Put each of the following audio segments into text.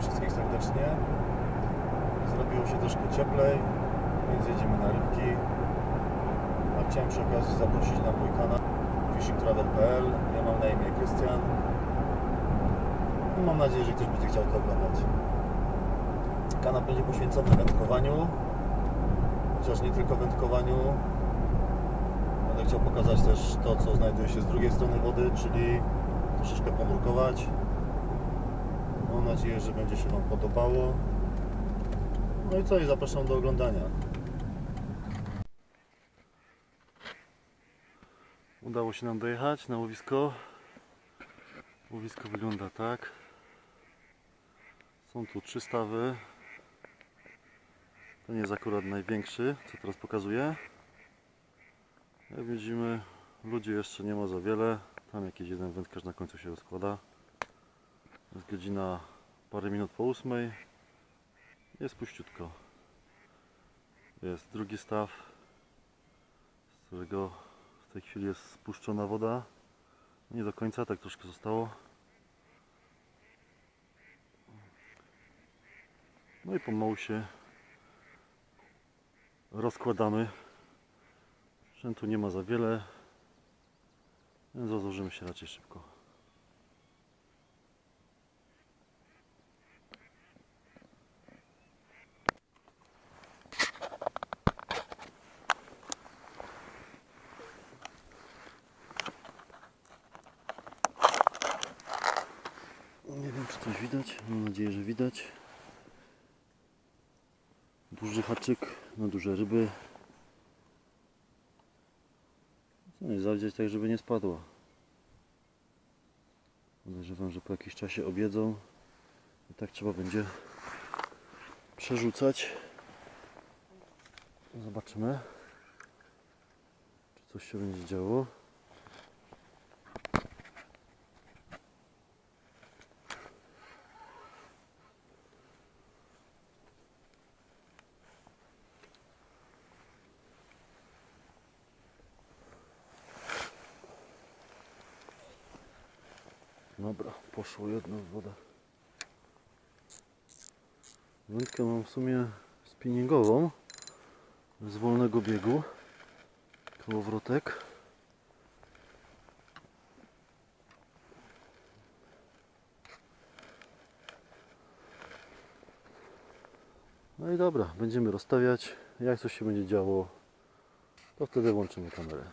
wszystkich serdecznie. Zrobiło się troszkę cieplej, więc jedziemy na rybki. A chciałem przy okazji zaprosić na mój kanał fishingtravel.pl. Ja mam na imię Krystian. I mam nadzieję, że ktoś będzie chciał to oglądać. Kanał będzie poświęcony wędkowaniu, chociaż nie tylko wędkowaniu. Będę chciał pokazać też to, co znajduje się z drugiej strony wody, czyli troszeczkę ponurkować. Mam nadzieję, że będzie się Wam podobało. No i co? I zapraszam do oglądania. Udało się nam dojechać na łowisko. Łowisko wygląda tak. Są tu 3 stawy. To nie jest akurat największy, co teraz pokazuję. Jak widzimy, ludzi jeszcze nie ma za wiele. Tam jakiś jeden wędkarz na końcu się rozkłada. Jest godzina parę minut po 8. Jest puściutko. Jest drugi staw, z którego w tej chwili jest spuszczona woda. Nie do końca, tak troszkę zostało. No i pomału się rozkładamy. Sprzętu nie ma za wiele, więc rozłożymy się raczej szybko. Nie wiem, czy coś widać. Mam nadzieję, że widać. Duży haczyk na duże ryby. No i zawdziać tak, żeby nie spadła. Podejrzewam, że po jakimś czasie objedzą i tak trzeba będzie przerzucać. Zobaczymy, czy coś się będzie działo. Dobra, poszło jedno w wodę. Wędkę mam w sumie spinningową z wolnego biegu, kołowrotek. No i dobra, będziemy rozstawiać. Jak coś się będzie działo, to wtedy włączymy kamerę.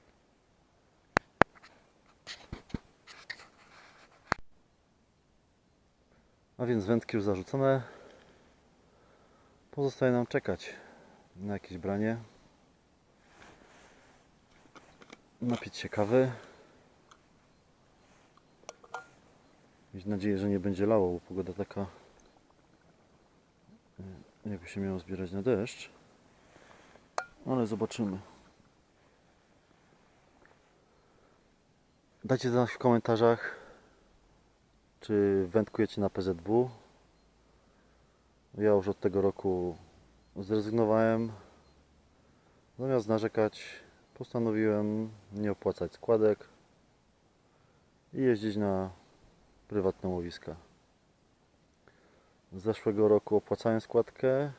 A więc wędki już zarzucone. Pozostaje nam czekać na jakieś branie. Napić się kawy. Mieć nadzieję, że nie będzie lało, bo pogoda taka, jakby się miało zbierać na deszcz. Ale zobaczymy. Dajcie znać w komentarzach, czy wędkujecie na PZW. Ja już od tego roku zrezygnowałem. Zamiast narzekać, postanowiłem nie opłacać składek i jeździć na prywatne łowiska. Z zeszłego roku opłacałem składkę.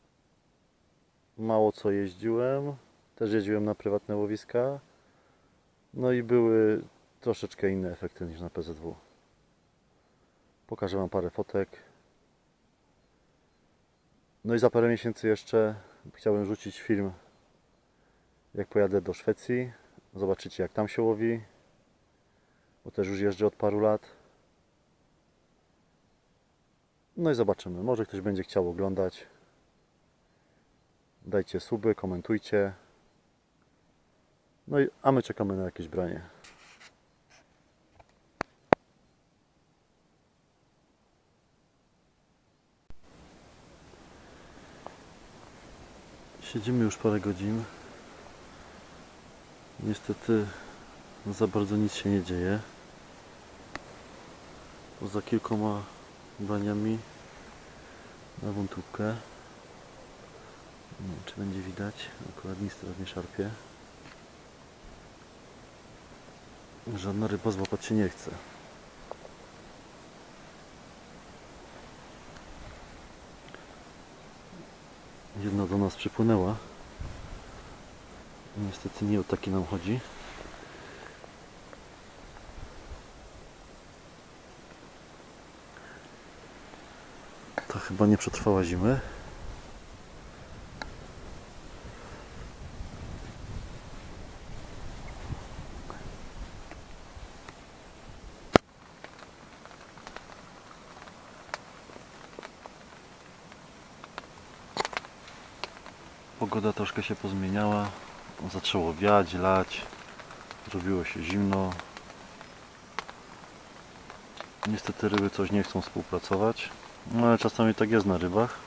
Mało co jeździłem. Też jeździłem na prywatne łowiska. No i były troszeczkę inne efekty niż na PZW. Pokażę Wam parę fotek. No i za parę miesięcy jeszcze chciałbym rzucić film, jak pojadę do Szwecji. Zobaczycie, jak tam się łowi, bo też już jeżdżę od paru lat. No i zobaczymy, może ktoś będzie chciał oglądać. Dajcie suby, komentujcie. No i a my czekamy na jakieś branie. Siedzimy już parę godzin. Niestety za bardzo nic się nie dzieje. Poza kilkoma braniami na wątówkę. Nie wiem, czy będzie widać. Akurat nic teraz nie szarpie. Żadna ryba złapać się nie chce. Jedna do nas przypłynęła. Niestety nie o taki nam chodzi. Ta chyba nie przetrwała zimy. Pogoda troszkę się pozmieniała. Zaczęło wiać, lać. Zrobiło się zimno. Niestety ryby coś nie chcą współpracować. No ale czasami tak jest na rybach.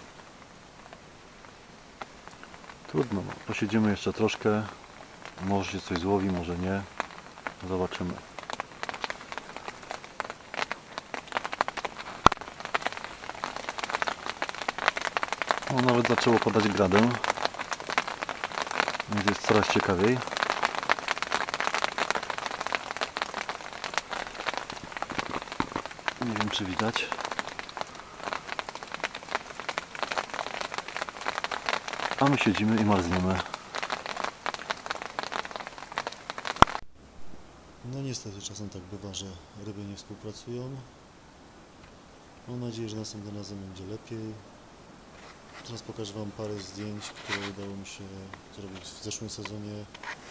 Trudno, no. Posiedzimy jeszcze troszkę. Może się coś złowi, może nie. Zobaczymy. No, nawet zaczęło padać gradem. Więc jest coraz ciekawiej. Nie wiem, czy widać. A my siedzimy i marzniemy. No niestety czasem tak bywa, że ryby nie współpracują. Mam nadzieję, że następnym razem będzie lepiej. Teraz pokażę Wam parę zdjęć, które udało mi się zrobić w zeszłym sezonie.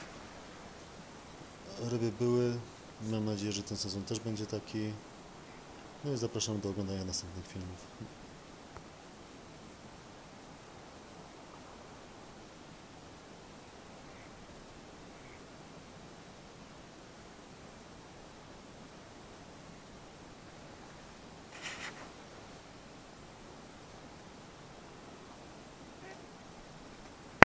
Ryby były. Mam nadzieję, że ten sezon też będzie taki. No i zapraszam do oglądania następnych filmów.